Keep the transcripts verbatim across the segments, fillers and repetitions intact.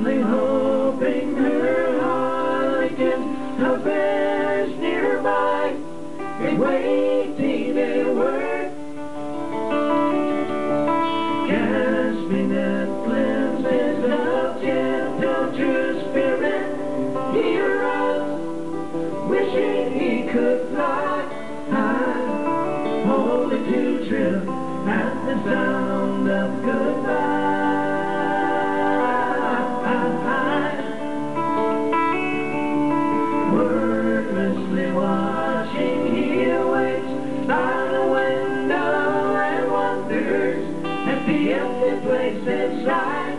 Wordlessly hoping her harlequins of bears nearby and waiting their word, gasping at glimpses of gentle true spirit. He runs, wishing he could fly high, only to trip at the sound of goodbye. Wordlessly watching, he awaits by the window and wonders at the empty place inside.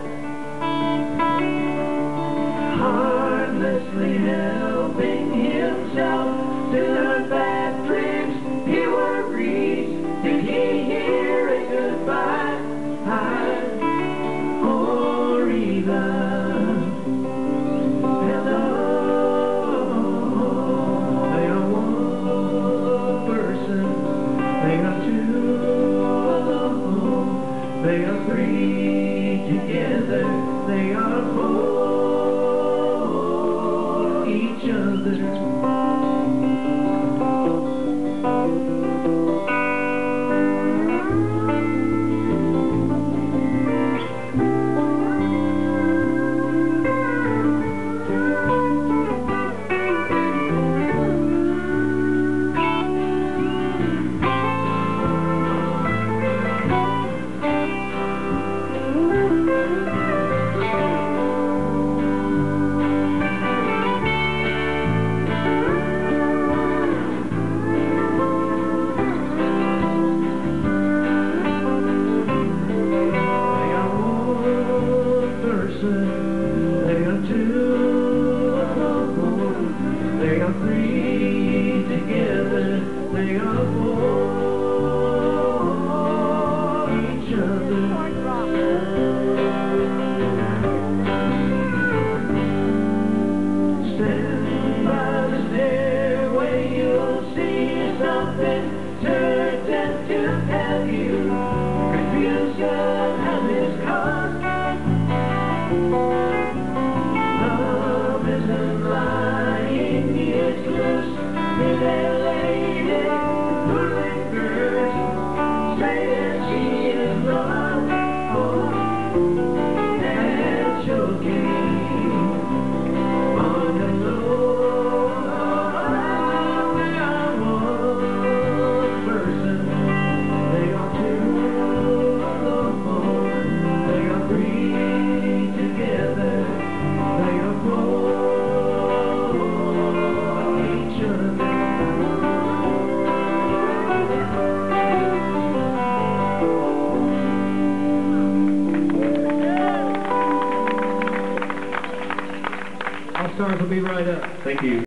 Heartlessly helping himself to the bad dreams he worries. Did he hear a goodbye? Or even hello? They are one person, they are two alone, they are three together, they are for each other. They are two alone, they are three together, they are for each other. Stand by the stairway, you'll see something certain to have you. Confusion has its cause. Love isn't lying, it's loose with a lady who lingers, saying she is loved, and choking on the floor. They are one person, they are two alone, they are three together, they are for each other. All stars will be right up. Thank you.